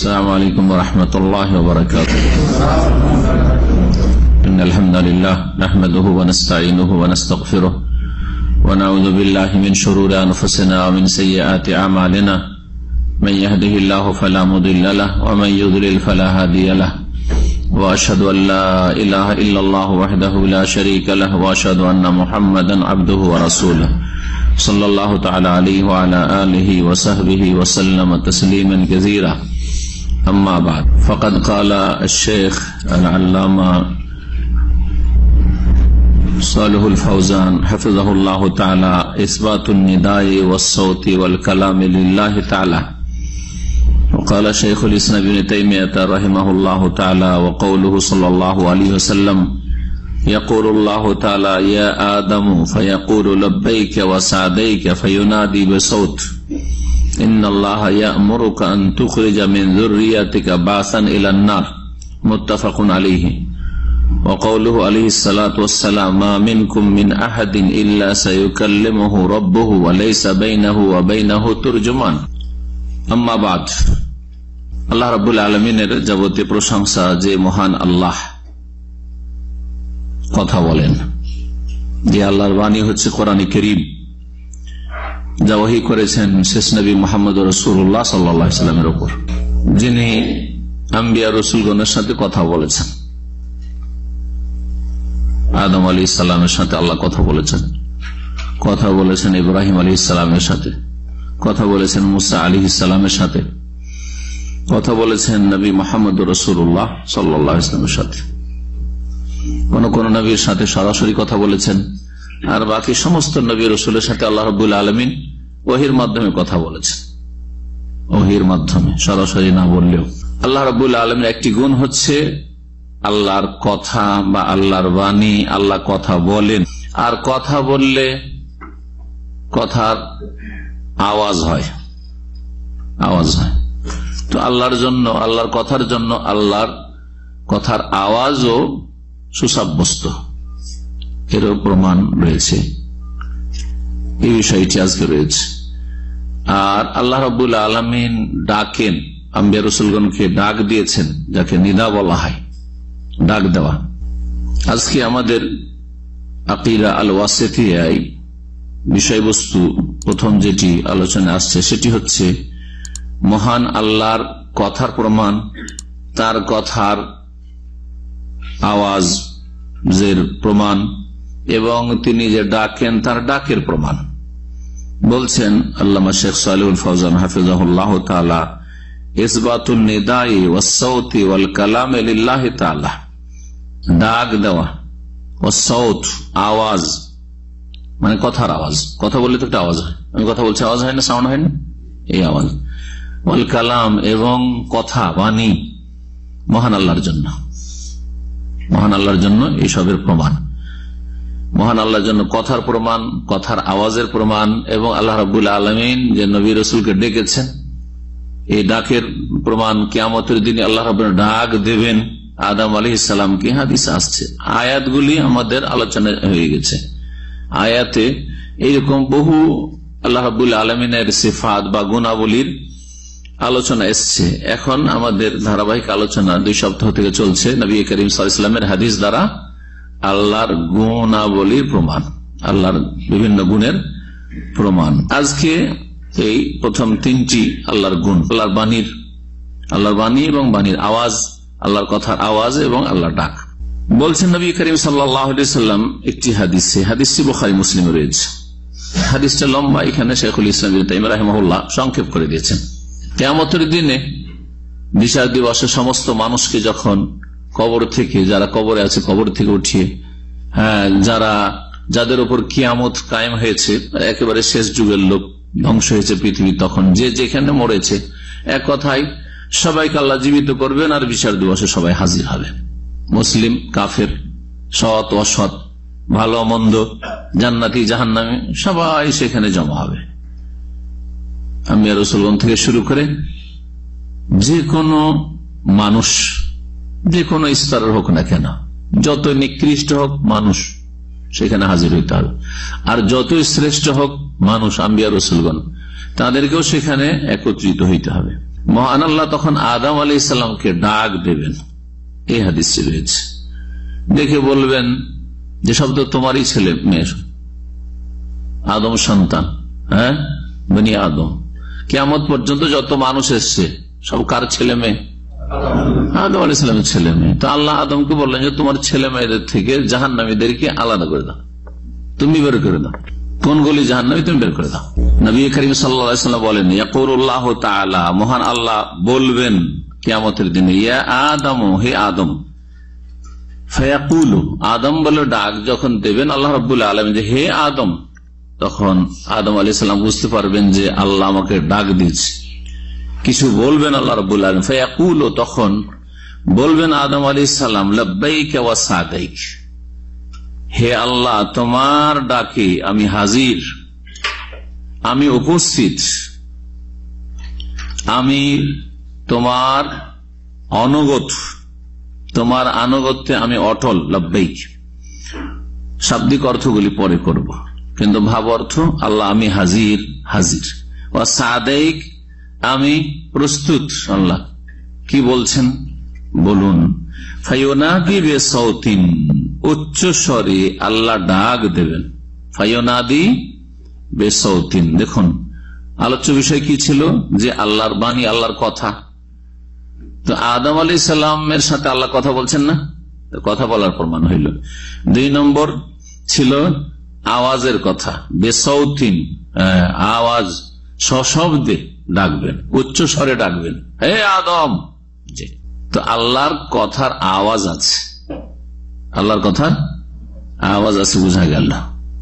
السلام عليكم ورحمة الله وبركاته. إن الحمد لله نحمده ونستعينه ونستغفره ونعوذ بالله من شرور أنفسنا ومن سيئات أعمالنا من يهده الله فلا مضل له ومن يضلل فلا هادي له وأشهد أن لا إله إلا الله وحده لا شريك له وأشهد أن محمدا عبده ورسوله صلى الله تعالى عليه وعلى آله وصحبه وسلم تسليما كثيرا. أما بعد فقد قال الشيخ العلامة صالح الفوزان حفظه الله تعالى: إثبات النداء والصوت والكلام لله تعالى. وقال شيخ الإسلام ابن تيمية رحمه الله تعالى: وقوله صلى الله عليه وسلم: يقول الله تعالى: يا آدم فيقول لبيك وسعديك فينادي بصوت إن الله يأمرك أن تخرج من ذريتك بعثا إلى النار. متفق عليه. وقوله عليه الصلاة والسلام: ما منكم من أحد إلا سيكلمه ربه وليس بينه وبينه ترجمان. أما بعد. আল্লাহ রাব্বুল আলামিনের যাবতীয় প্রশংসা যে মহান আল্লাহ কথা বলেন, যে আল্লাহর বাণী হচ্ছে কোরআন কারীম, যা ওহী করেছেন শেষ নবী মুহাম্মদ রাসূলুল্লাহ সাল্লাল্লাহু আলাইহি ওয়াসাল্লামের উপর, যিনি আম্বিয়া রাসূলগণের সাথে কথা বলেছেন। আদম আলাইহিস সালামের সাথে আল্লাহ কথা বলেছেন, কথা বলেছেন ইব্রাহিম আলাইহিস সালামের সাথে, কথা বলেছেন মুসা আলাইহিস সালামের সাথে, কথা বলেছেন নবী মুহাম্মদ রাসূলুল্লাহ সাল্লাল্লাহু আলাইহি ওয়াসাল্লামের সাথে। কোন কোন নবীর সাথে সরাসরি কথা বলেছেন, আর বাকি সমস্ত নবী রাসূলের সাথে আল্লাহ রাব্বুল আলামিন ওহীর মাধ্যমে কথা বলেছেন। ওহীর মাধ্যমে, সরাসরি না বললেও। আল্লাহ রাব্বুল আলামিনের একটি গুণ হচ্ছে আল্লাহর কথা বা আল্লাহর বাণী। আল্লাহ কথা বলেন, আর কথা বললে কথার আওয়াজ হয়, আওয়াজ হয়। তো আল্লাহর জন্য, আল্লাহর কথার জন্য আল্লাহর কথার আওয়াজও সুসাব্যস্ত, এরও প্রমাণ রয়েছে। এই বিষয়টি আজকে রয়েছে। আর আল্লাহ রাব্বুল আলামিন ডাকেন, আম্বিয়া রাসূলগণকে ডাক দিয়েছেন, যাকে নিদা বলা হয়, ডাক দেওয়া। আজকে আমাদের আকীদা আল ওয়াসিতিয়ায় বিষয়বস্তু প্রথম যেটি আলোচনা আসছে সেটি হচ্ছে মহান আল্লাহর কথার প্রমাণ, তার কথার আওয়াজের প্রমাণ, এবং তিনি যে ডাকেন তার ডাকের প্রমাণ। বলছেন আল্লামা শেখ সালেহুল ফওজান হাফিজাহুল্লাহ তাআলা: ইসবাতুন নিদাই ওয়াস সাউতি ওয়াল কালাম লিল্লাহি তাআলা। ডাক দেওয়া, ওয়াস সাউত আওয়াজ, মানে কথার আওয়াজ। কথা বললে তো একটা আওয়াজ হয়, আমি কথা বলছি, আওয়াজ হয় না, সাউন্ড হয় না, এই আওয়াজ। ওয়াল কালাম, এবং কথা, বাণী মহান আল্লাহর জন্য, মহান আল্লাহর জন্য এইসবের প্রমাণ। মহান আল্লাহর জন্য কথার প্রমাণ, কথার আওয়াজের প্রমাণ, এবং আল্লাহ রাব্বুল আলামিন যে নবী রাসূলকে ডেকেছেন এই ডাকের প্রমাণ। কিয়ামতের দিনে আল্লাহ রাব্বুল ডাক দেবেন আদম আলাইহিস সালামকে, হাদিসে আসছে। আয়াতগুলি আমাদের আলোচনা হয়ে গেছে। আয়াতে এইরকম বহু আল্লাহ রাব্বুল আলামিনের সিফাত বা গুণাবলীর আলোচনা এসছে। এখন আমাদের ধারাবাহিক আলোচনা 2 সপ্তাহ থেকে চলছে নবী করিম সাল্লাল্লাহু আলাইহি ওয়াসাল্লামের হাদিস দ্বারা আল্লাহর গুণাবলীর প্রমাণ, আল্লাহর বিভিন্ন গুণের প্রমাণ। আজকে এই প্রথম 3টি আল্লাহর গুণ, আল্লাহর বাণীর, আল্লাহর বাণী এবং বাণীর আওয়াজ, আল্লাহর কথার আওয়াজ এবং আল্লাহর ডাক। বলছেন নবী করিম সাল্লাল্লাহু আলাইহি ওয়াসাল্লাম একটি হাদিসে, হাদিসটি বুখারী মুসলিমে রয়েছে। হাদিসটা লম্বা, এখানে শাইখুল ইসলাম ইবনে তাইমিয়া রাহিমাহুল্লাহ সংক্ষেপ করে দিয়েছেন। কিয়ামতের দিনে বিচার দিবসে সমস্ত মানুষকে যখন কবর থেকে, যারা কবরে আছে কবর থেকে উঠিয়ে, যাদের উপর কিয়ামত কায়েম হয়েছে, একেবারে শেষ যুগের লোক, ধ্বংস হয়েছে পৃথিবী, তখন যে যেখানে মরেছে, এক কথায় সবাইকে আল্লাহ জীবিত করবেন, আর বিচার দিবসে সবাই হাজির হবে। মুসলিম, কাফের, সৎ অসৎ, ভালো মন্দ, জান্নাতি জাহান্নামী, সবাই সেখানে জমা হবে। আম্বিয়া রাসূলগণ থেকে শুরু করে যে কোনো মানুষ, যে কোনো স্তরের হোক না কেন, যত নিকৃষ্ট হোক মানুষ, সেখানে হাজির হইতে হবে। আর যতই শ্রেষ্ঠ হোক মানুষ, আম্বিয়া রাসূলগণ, তাদেরকেও সেখানে একত্রিত হইতে হবে। মহান আল্লাহ তখন আদম আলাইহিস সালামকে ডাক দেবেন, এই হাদিসে রয়েছে। দেখে বলবেন যে সব তো তোমারই ছেলে মেয়ের, আদম সন্তান, হ্যাঁ বনি আদম। কিয়ামত পর্যন্ত যত মানুষ এসছে সব কার ছেলে মেয়ে? আদম আলাইহিস সালামের ছেলে মেয়ে। তো আল্লাহ আদমকে বললেন যে তোমার ছেলে মেয়েদের থেকে জাহান্নামীদেরকে আলাদা করে দাও, তুমি বের করে দাও, কোনগুলি জাহান্নামী তুমি বের করে দাও। নবী করিম সাল্লাল্লাহু আলাইহি ওয়াসাল্লাম বলেন, ইয়াকুলুল্লাহু তাআলা, মহান আল্লাহ বলবেন কিয়ামতের দিনে, ইয়া আদম, হে আদম। ফায়াকুলু, আদম বলে ডাক যখন দেবেন আল্লাহ রাব্বুল আলামিন যে হে আদম, তখন আদম আলাইহিস সালাম বুঝতে পারবেন যে আল্লাহ আমাকে ডাক দিয়েছে, কিছু বলবেন আল্লাহ রাব্বুল আলামিন। ফায়াকুলু, তখন বলবেন আদম আলাইহিস সালাম, লাব্বাইক ওয়া সাদাইক, হে আল্লাহ তোমার ডাকে আমি হাজির, আমি উপস্থিত, আমি তোমার অনুগত, তোমার আনুগত্যে আমি অটল। লাব্বাইক শাব্দিক অর্থগুলি পরে করব, কিন্তু ভাব অর্থ আল্লাহ আমি হাজির, হাজির। ওয়া সাদাইক, আমি প্রস্তুত। আল্লাহ কি বলছেন বলুন। ফায়ুনাদি বিসাউতিন, উচ্চ স্বরে আল্লাহ ডাক দেবেন। ফায়ুনাদি বিসাউতিন, দেখুন আলোচ্য বিষয় কি ছিল, যে আল্লাহর বাণী, আল্লাহর কথা। তো আদম আলাইহিস সালামের সাথে আল্লাহ কথা বলছেন না, কথা বলার প্রমাণ হইল। 2 নম্বর ছিল আওয়াজের কথা, বেসাউতিন, আওয়াজ সশব্দে ডাকবেন, উচ্চ স্বরে ডাকবেন, হে আদম। তো আল্লাহর কথার আওয়াজ আছে, আল্লাহর কথার আওয়াজ আছে, বোঝা গেল।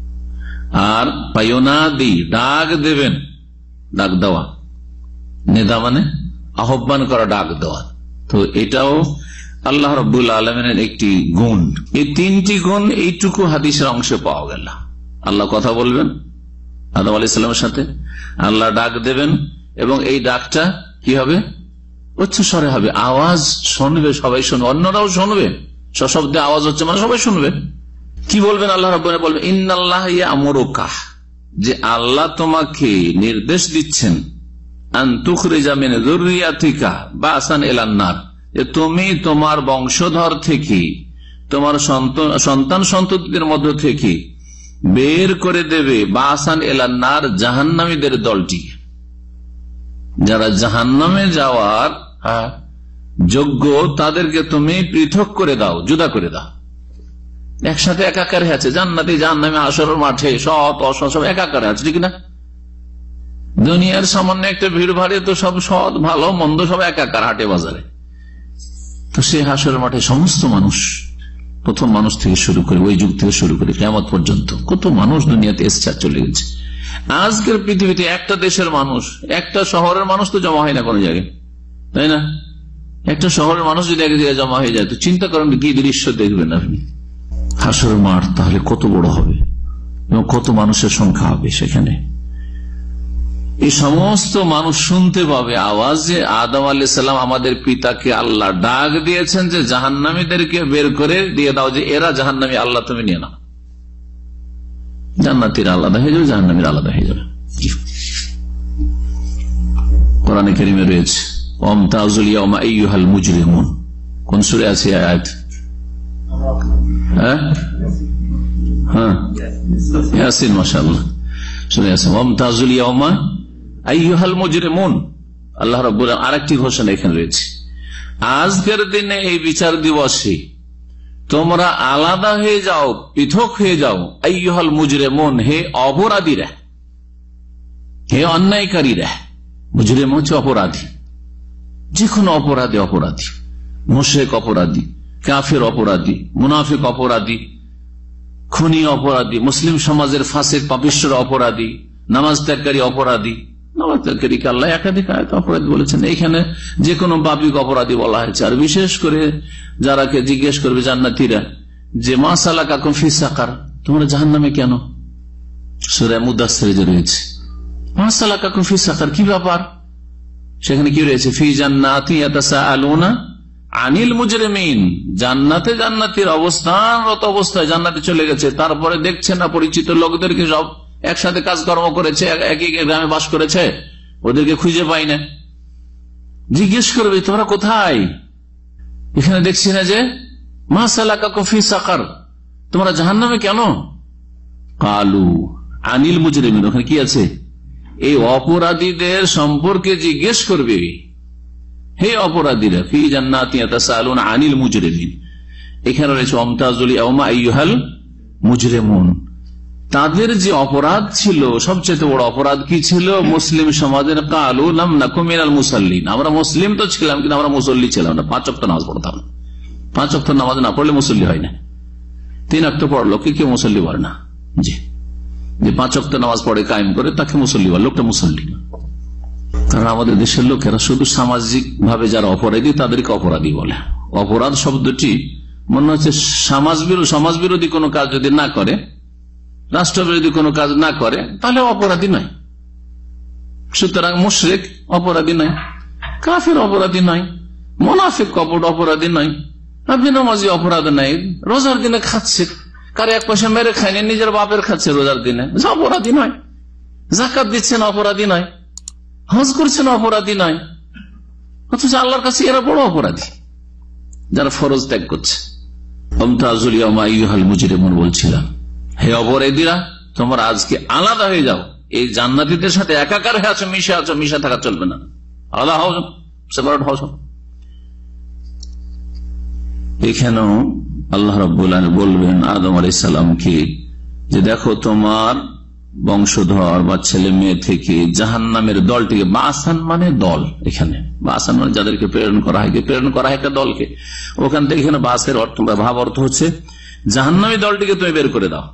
আর পায়োনাদি, ডাক দেবেন, ডাক দেওয়া, নেদা মানে আহ্বান করা, ডাক দেওয়া। তো এটাও আল্লাহ রাব্বুল আলামিনের একটি গুণ। এই 3টি গুণ এইটুকু হাদিসের অংশে পাওয়া গেল। আল্লাহ কথা বলবেন আদম আলাইহিস সালামের সাথে, আল্লাহ ডাক দেবেন, এবং এই ডাকটা কি হবে? উচ্চ স্বরে হবে, আওয়াজ শুনবে, সবাই শুনবে, অন্যরাও শুনবে, সশব্দে আওয়াজ হচ্ছে মানে সবাই শুনবে। কি বলবেন আল্লাহ রাব্বুল বলবেন, ইন্নাল্লাহ ইয়ামুরুকা, যে আল্লাহ তোমাকে নির্দেশ দিচ্ছেন, আন তুখরিজা মিন যুররিয়াতিকা বাসান ইলান নার, যে তুমি তোমার বংশধর থেকে, তোমার সন্তান সন্ততিদের মধ্য থেকে বের করে দেবে বাসান ইলান নার, জাহান্নামীদের দলটি, যারা জাহান্নামে যাওয়ার যোগ্য, তাদেরকে তুমি পৃথক করে দাও, জুদা করে দাও। একসাথে একাকারে আছে, জান্নাতি জাহান্নামে হাশরের মাঠে সৎ অসৎ সব একাকারে আছে, ঠিক না? দুনিয়ার সামান্য একটা ভিড় ভাড়ে তো সব সৎ ভালো মন্দ সব একাকার হাটে বাজারে। তো সে হাশরের মাঠে সমস্ত মানুষ, প্রথম মানুষ থেকে শুরু করে, ওই যুগ থেকে শুরু করে কিয়ামত পর্যন্ত কত মানুষ দুনিয়াতে এসে চলে গেছে। আজকের পৃথিবীতে একটা দেশের মানুষ, একটা শহরের মানুষ তো জমা হয় না কোনো জায়গায়, তাই না? একটা শহরের মানুষ যদি এক জায়গায় জমা হয়ে যায়, তো চিন্তা করেন কি দৃশ্য দেখবেন আপনি। হাশরের মাঠ তাহলে কত বড় হবে এবং কত মানুষের সংখ্যা হবে সেখানে। এই সমস্ত মানুষ শুনতে পাবে আওয়াজ, যে আদম আলাইহিস সালাম আমাদের পিতাকে আল্লাহ ডাক দিয়েছেন যে জাহান্নামীদেরকে বের করে দিয়ে দাও, যে এরা জাহান্নামী, আল্লাহ তুমি নিয়ে নাও, জান্নাতীরা আলাদা হয়ে যাবে, জাহান্নামীরা আলাদা হয়ে যাবে। কোরআনে কারিমে রয়েছে, ওয়ামতাজুল ইয়াওমা আইয়ুহাল মুজরিমুন, কোন সূরা আছে আয়াত? হ্যাঁ, ইয়াসিন, মাশাআল্লাহ, সূরা ইয়াসিন। ওয়ামতাজুল ইয়াওমা আইয়ুহাল মুজরিমুন, আল্লাহ রাব্বুল আলামিন আরেকটি ঘোষণা এখানে রয়েছে, আজকের দিনে এই বিচার দিবসে তোমরা আলাদা হয়ে যাও, পৃথক হয়ে যাও। আইয়ুহাল মুজরিমুন, হে অপরাধীরা, হে অন্যায়কারীরা। মুজরিম হচ্ছে অপরাধী, যে কোনো অপরাধী, অপরাধী, মুশরিক অপরাধী, কাফের অপরাধী, মুনাফিক অপরাধী, খুনি অপরাধী, মুসলিম সমাজের ফাসিক পাপিষ্ঠ অপরাধী, নামাজ ত্যাগকারী অপরাধী। নামাজ ত্যাগকারীকে আল্লাহ একাধিক আয়াতে অপরাধী বলেছেন, এখানে যে কোনো পাপিক অপরাধী বলা হয়েছে। আর বিশেষ করে যারাকে জিজ্ঞেস করবে জান্নাতীরা যে মা সালাকাকুম ফি সাকার, তোমরা জাহান্নামে কেন? সূরা মুদাসসিরে রয়েছে মা সালাকাকুম ফি সাকার, কি ব্যাপার? সেখানে কি রয়েছে? ফি জান্নাতি ইয়াতাসাআলুনা আনিল মুজরিমিন, জান্নাতে জান্নাতীর অবস্থানরত অবস্থায় জান্নাতে চলে গেছে, তারপরে দেখছে না পরিচিত লোকদেরকে, সব একসাথে কাজকর্ম করেছে, একই গ্রামে বাস করেছে, ওদেরকে খুঁজে পাই না। জিজ্ঞেস করবে তোমরা কোথায়? এখানে দেখছি না যে মা সালাকাকুম ফি সাকার, তোমরা জাহান্নামে কেন? কালু আনিল মুজরিমিন, ওখানে কি আছে? এই অপরাধীদের সম্পর্কে জিজ্ঞেস করবে, হে অপরাধীরা, ফি জান্নাতি ইয়াতাসাআলুনা আনিল মুজরিমিন। এখানে রয়েছে ওয়ামতাজুল ইয়াওমা আইয়ুহাল মুজরিমুন। তাদের যে অপরাধ ছিল, সবচেয়ে বড় অপরাধ কি ছিল মুসলিম সমাজের? কালু লাম নাকু মিনাল মুসাল্লিন, আমরা মুসলিম তো ছিলাম কিন্তু আমরা মুসল্লি ছিলাম না, 5 ওয়াক্ত নামাজ পড়তাম না। 5 ওয়াক্ত নামাজ না পড়লে মুসল্লি হয় না। 3 ওয়াক্ত পড়লো কি কেউ মুসল্লি বলে না। জি, যে 5 ওয়াক্ত নামাজ পড়ে কায়েম করে তাকে মুসল্লি বলে, লোকটা মুসল্লি না। কারণ আমাদের দেশের লোকেরা শুধু সামাজিক ভাবে যারা অপরাধী তাদেরকে অপরাধী বলে। অপরাধ শব্দটি মনে হচ্ছে সমাজ বিরোধী কোনো কাজ যদি না করে, রাষ্ট্রবিরোধী কোনো কাজ না করে, তাহলে অপরাধী নয়। সুতরাং মুশরিক অপরাধী নয়, কাফের অপরাধী নয়, মুনাফিক কপট অপরাধী নয়, বেনামাজি অপরাধ নাই, রোজার দিনে খাচ্ছে, কার 1 পয়সা মেরে খায়নি, নিজের বাপের খাচ্ছে রোজার দিনে, অপরাধী নয়। যাকাত দিচ্ছেন অপরাধী নয়, হজ করছেন অপরাধী নয়। অথচ আল্লাহর কাছে এরা বড় অপরাধী যারা ফরজ ত্যাগ করছে। ওয়ামতাজুল ইয়াওমা আইয়ুহাল মুজরিমুন বলছিলাম, হে অপরাধীরা, তোমরা আজকে আলাদা হয়ে যাও, এই জান্নাতীদের সাথে একাকার হয়ে আছো, মিশে থাকা চলবে না, আলাদা হও, সেপারেট হও। এখানেও আল্লাহ রাব্বুল আলামিন বলবেন আদম আলাইহিস সালামকে যে দেখো তোমার বংশধর বা ছেলে মেয়ে থেকে জাহান্নামের দলটিকে, বাসান মানে দল, এখানে বাসান মানে যাদেরকে প্রেরণ করা হয় একটা দলকে, ওখান থেকে এখানে বাসের অর্থ বা ভাব অর্থ হচ্ছে জাহান্নামী দলটিকে তুমি বের করে দাও।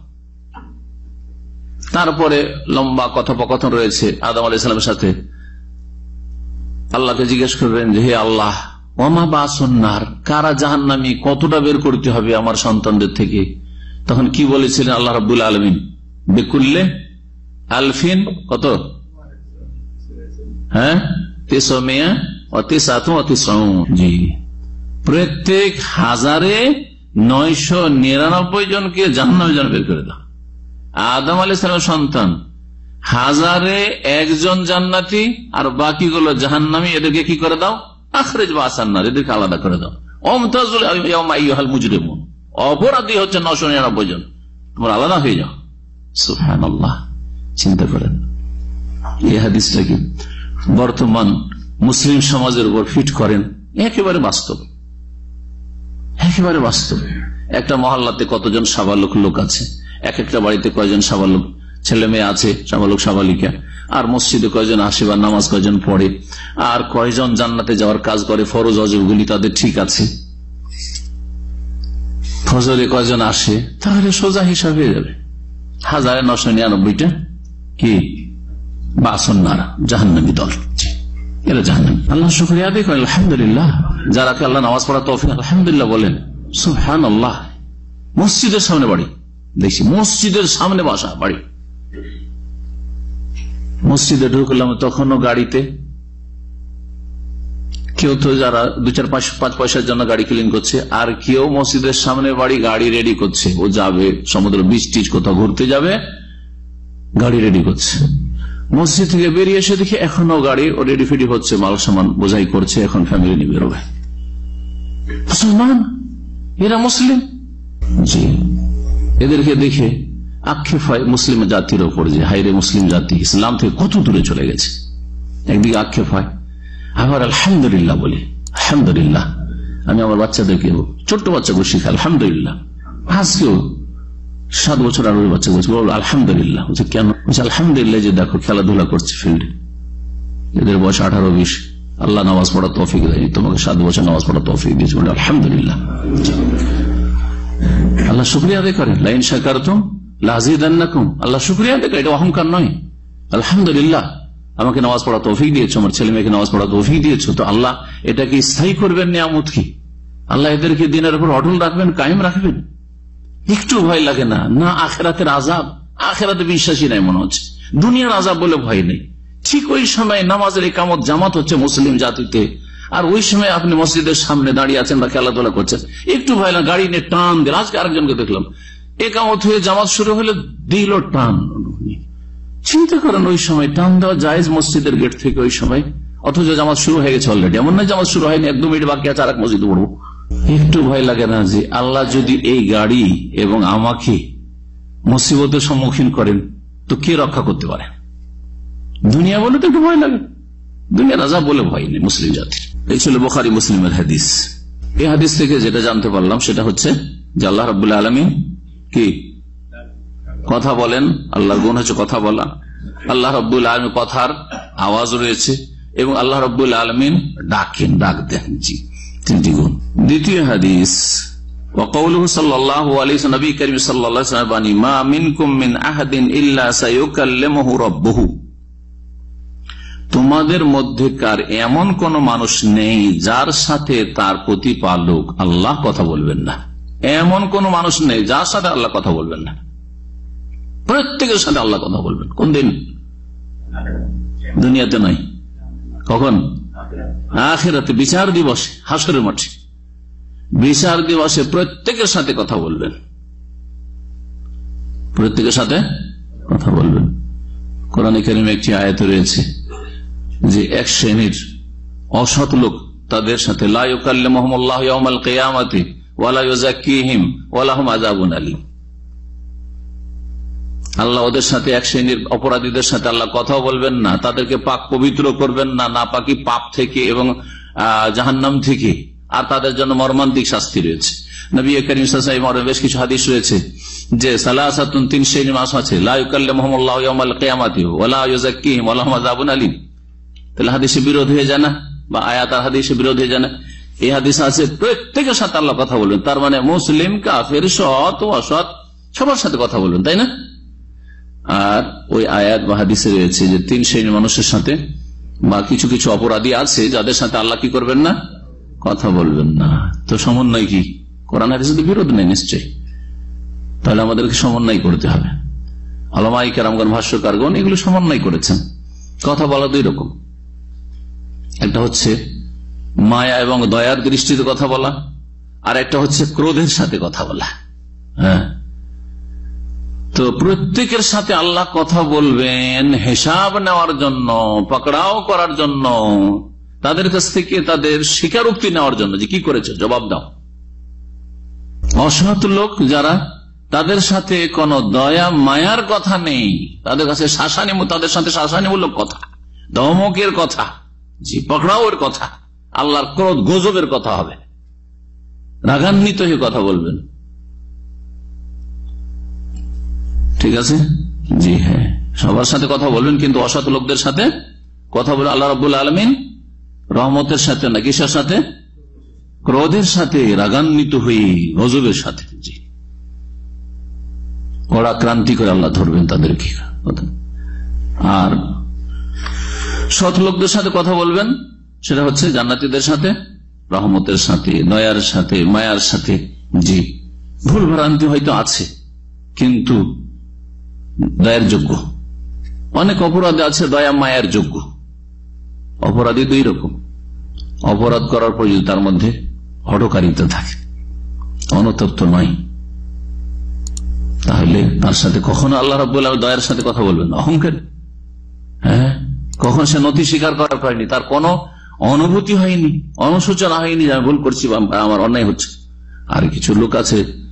তারপরে লম্বা কথোপকথন রয়েছে আদম আলাইহিস সালামের সাথে। আল্লাহকে জিজ্ঞেস করবেন যে হে আল্লাহ, ওমা বাসুন্নার, কারা জাহান্নামী, কতটা বের করতে হবে আমার সন্তানদের থেকে? তখন কি বলেছিলেন আল্লাহ রাব্বুল আলামিন? বিকুল্লে আলফিন, কত? হ্যাঁ, 999 জি, প্রত্যেক 1099 জনকে জাহান্নামে যেন বের করে দাও। আদম আলাইহিস সালামের সন্তান 1001 জান্নাতি আর বাকিগুলো জাহান্নামী, এদেরকে কি করে দাও? আখরিজ বাসান্নার, এদেরকে আলাদা করে দাও। ওয়ামতাজুল ইয়াওমা আইয়ুহাল মুজরিমুন, অপরাধী হচ্ছে 999 জন, তোমরা আলাদা হয়ে যাও। সুবহানাল্লাহ, চিন্তা করেন এই হাদিসটাকে বর্তমান মুসলিম সমাজের উপর ফিট করেন, একেবারে বাস্তব। একটা মহল্লাতে কতজন সাবালক লোক আছে, এক একটা বাড়িতে কয়জন সাবালক ছেলে মেয়ে আছে, সাবালক সাবালিকা, আর মসজিদে কয়জন আসে বা নামাজ কয়জন পড়ে, আর কয়জন জান্নাতে যাওয়ার কাজ করে, ফরজ ওয়াজিবগুলি তাদের ঠিক আছে, ফজরে কয়জন আসে, তাহলে সোজা হিসাব হয়ে যাবে। 1999টা কি বাসন্নার জাহান্নামী দল, এরা জাহান্নামী। আল্লাহ শুকরিয়া আদায় করেন, আলহামদুলিল্লাহ, যারা আল্লাহ নামাজ পড়া তৌফিক, আলহামদুলিল্লাহ বলেন, সুবহানাল্লাহ। মসজিদের সামনে বাড়ি, দেখছি মসজিদের সামনে বাসা বাড়ি, মসজিদে ঢুকলাম তখনও গাড়িতে কেউ তো যারা 2-4-5 পয়সার জন্য গাড়ি ক্লিন করছে, আর কেউ মসজিদের সামনে বাড়ি, গাড়ি রেডি করছে, ও যাবে সমুদ্র বিচ টিচ কোথাও ঘুরতে যাবে, গাড়ি রেডি করছে। মসজিদ থেকে বেরিয়ে এসে দেখি এখনো গাড়ি ও রেডি ফেডি হচ্ছে, মাল সামান বোঝাই করছে, এখন ফ্যামিলি নিয়ে বেরোবে। মুসলমান, এরা মুসলিম। জি, এদেরকে দেখে আক্ষেপ হয় মুসলিম জাতির ওপর, যে হাইরে মুসলিম জাতি ইসলাম থেকে কত দূরে চলে গেছে। একদিকে আক্ষেপ হয়, আবার আলহামদুলিল্লাহ বলি, আলহামদুলিল্লাহ। আমি আমার বাচ্চাদেরকে, ছোট্ট বাচ্চাকে শিখা আলহামদুলিল্লাহ, আজকেও 7 বছর আর ওই বাচ্চা বলছে আলহামদুলিল্লাহ। কেন? আলহামদুলিল্লাহ যে দেখো খেলাধুলা করছে ফিল্ডে, এদের বয়স 18-20, আল্লাহ নামাজ পড়া তৌফিক দেয়নি, তোমাকে 7 বছর নামাজ পড়া তৌফিক দিয়েছে, আলহামদুলিল্লাহ। আল্লাহ শুকরিয়া আদায় করেন, লাইন শাকারতুম লাযিদান্নাকুম, আল্লাহ শুকরিয়া আদায় করেন, এটা অহংকার নয়। আলহামদুলিল্লাহ, আমাকে নামাজ পড়া তৌফিক দিয়েছো, আমার ছেলে মেয়েকে নামাজ পড়া তৌফিক দিয়েছো, তো আল্লাহ এটাকে স্থায়ী করবেন নিয়ামত কি? আল্লাহ এদেরকে দিনের উপর অটল রাখবেন, কায়েম রাখবেন। একটু ভয় লাগে না? না আখিরাতের আযাব, আখিরাতে বিশ্বাসী নাই মনে হচ্ছে, দুনিয়ার আযাব বলে ভয় নেই। ঠিক ওই সময় নামাজের ইকামত জামাত হচ্ছে মুসলিম জাতিতে, আর ওই সময় আপনি মসজিদের সামনে দাঁড়িয়ে আছেন বা খেলাধুলা করছেন, একটু ভয় লাগে, গাড়ি নিয়ে টান দিল। আজকে আরেকজনকে দেখলাম, একামত হয়ে জামাত শুরু হলে দিল টান। চিন্তা করেন ওই সময় টান দেওয়া জায়েজ মসজিদের গেট থেকে ওই সময়, অথচ জামাত শুরু হয়ে গেছে অলরেডি। এমন নয় জামাত শুরু হয়নি, 1-2 মিনিট বাকি আছে আর এক মসজিদে পড়বো। একটু ভয় লাগে না যে আল্লাহ যদি এই গাড়ি এবং আমাকে মুসিবতের সম্মুখীন করেন তো কে রক্ষা করতে পারে? দুনিয়া বলে তো একটু ভয় লাগে, দুনিয়া রাজা বলে ভয় নেই মুসলিম জাতির। এই ছিল বুখারী মুসলিমের হাদিস। এই হাদিস থেকে যেটা জানতে পারলাম সেটা হচ্ছে যে আল্লাহ রাব্বুল আলামিন কি কথা বলেন, আল্লাহর গুণ হচ্ছে কথা বলা। আল্লাহ রাব্বুল আলামিন কথার আওয়াজ রয়েছে এবং আল্লাহ রাব্বুল আলামিন ডাকেন, ডাক দেন। জি, 3টি গুণ। দ্বিতীয় হাদিস, ওয়াকাউলুহু সাল্লাল্লাহু আলাইহি ওয়াসাল্লাম, নবী করিম সাল্লাল্লাহু আলাইহি ওয়াসাল্লাম বাণী, মা মিনকুম মিন আহাদিন ইল্লা সায়ুকাল্লিমুহু রাব্বুহু, তোমাদের মধ্যেকার এমন কোন মানুষ নেই যার সাথে তার প্রতিপালক আল্লাহ কথা বলবেন না। এমন কোন মানুষ নেই যার সাথে আল্লাহ কথা বলবেন না। প্রত্যেকের সাথে আল্লাহ কথা বলবেন। কোন দিন? দুনিয়াতে নয়। কখন? আখিরাতে, বিচার দিবসে, হাসরের মাঠে। বিচার দিবসে প্রত্যেকের সাথে কথা বলবেন, প্রত্যেকের সাথে কথা বলবেন। কোরআনে কারিমে একটি আয়াত রয়েছে যে এক শ্রেণীর অসৎ লোক, তাদের সাথে লা ইউকাল্লিমুহুমুল্লাহু ইয়াওমাল কিয়ামাতি ওয়া লা ইউযাক্কিহিম ওয়া লাহুম আযাবুন আলীম। আল্লাহ ওদের সাথে, এক শ্রেণীর অপরাধীদের সাথে আল্লাহ কথা বলবেন না, তাদেরকে পাক পবিত্র করবেন না, নাপাকি পাপ থেকে এবং জাহান্নাম থেকে, আর তাদের জন্য মর্মান্তিক শাস্তি রয়েছে। নবী করিম সাল্লাল্লাহু আলাইহি ওয়াসাল্লাম বেশ কিছু হাদিস রয়েছে যে সালাসাতুন, 3 শ্রেণীর মানুষ আছে, লা ইউকাল্লিমুহুমুল্লাহু ইয়াওমাল কিয়ামাতি ওয়া লা ইউযাক্কিহিম ওয়া লাহুম আযাবুন আলীম। তাহলে হাদিসে বিরোধ হয়ে যায় না, বা আয়াত আর হাদিসে বিরোধ হয়ে যায় না? এই হাদিস আছে প্রত্যেকের সাথে আল্লাহ কথা বলবেন, তার মানে মুসলিম, কাফের, সৎ ও অসৎ সবার সাথে কথা বলবেন, তাই না? আর ওই আয়াত বা হাদিসে রয়েছে যে 3 শ্রেণীর মানুষের সাথে, বা কিছু কিছু অপরাধী আছে যাদের সাথে আল্লাহ কি করবেন না? কথা বলবেন না। তো সমন্বয় কি? কোরআন হাদিসে বিরোধ নেই নিশ্চয়ই, তাহলে আমাদেরকে সমন্বয় করতে হবে। উলামায়ে কেরামগণ, ভাষ্যকারগণ এগুলো সমন্বয় করেছেন। কথা বলা 2 রকম, একটা হচ্ছে মায়া এবং দয়ার দৃষ্টিতে কথা বলা, আর একটা হচ্ছে ক্রোধের সাথে কথা বলা। হ্যাঁ, তো প্রত্যেকের সাথে আল্লাহ কথা বলবেন হিসাব নেওয়ার জন্য, পাকড়াও করার জন্য, তাদের কাছ থেকে তাদের স্বীকারোক্তি নেওয়ার জন্য যে কি করেছে জবাব দাও। অসৎ লোক যারা, তাদের সাথে কোন দয়া মায়ার কথা নেই, তাদের কাছে তাদের সাথে শাসানিমূলক কথা, ধমকের কথা, জি পাকড়াওয়ের কথা, আল্লাহর ক্রোধ গজবের কথা হবে, রাগান্বিত হয়ে কথা বলবেন। ঠিক আছে? জি হ্যাঁ, সবার সাথে কথা বলবেন, কিন্তু অসৎ লোকদের সাথে কথা বলে আল্লাহ রাব্বুল আলামিন রহমতের সাথে না, কিসের সাথে? ক্রোধের সাথে, রাগান্বিত হয়ে, গজবের সাথে। জি, কড়া ক্রান্তি করে আল্লাহ ধরবেন তাদেরকে। আর সৎ লোকদের সাথে কথা বলবেন, সেটা হচ্ছে জান্নাতীদের সাথে, রহমতের সাথে, দয়ার সাথে, মায়ার সাথে। জি, ভুল ভ্রান্তি হয়তো আছে কিন্তু দয়ার যোগ্য। অনেক অপরাধী আছে দয়া মায়ার যোগ্য। অপরাধী 2 রকম, অপরাধ করার পর যদি তার মধ্যে হঠকারিতা থাকে, অনুতপ্ত নয়, তাহলে তার সাথে কখনো আল্লাহ রাব্বুল আলামিন দয়ার সাথে কথা বলবেন না। অহংকার, হ্যাঁ, কখন সে নথি স্বীকার করা হয়নি, তার কোনো অনুভূতি হয়নি, অনুশোচনা হয়নি যে আমি ভুল করছি বা আমার অন্যায় হচ্ছে। আর কিছু লোক আছে